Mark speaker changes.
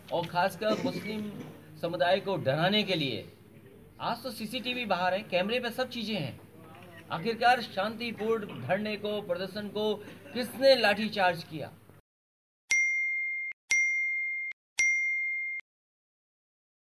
Speaker 1: और खासकर मुस्लिम समुदाय को डराने के लिए। आज तो सीसीटीवी बाहर है, कैमरे पे सब चीज़ें हैं। आखिरकार शांतिपूर्ण धरने को, प्रदर्शन को किसने लाठीचार्ज किया?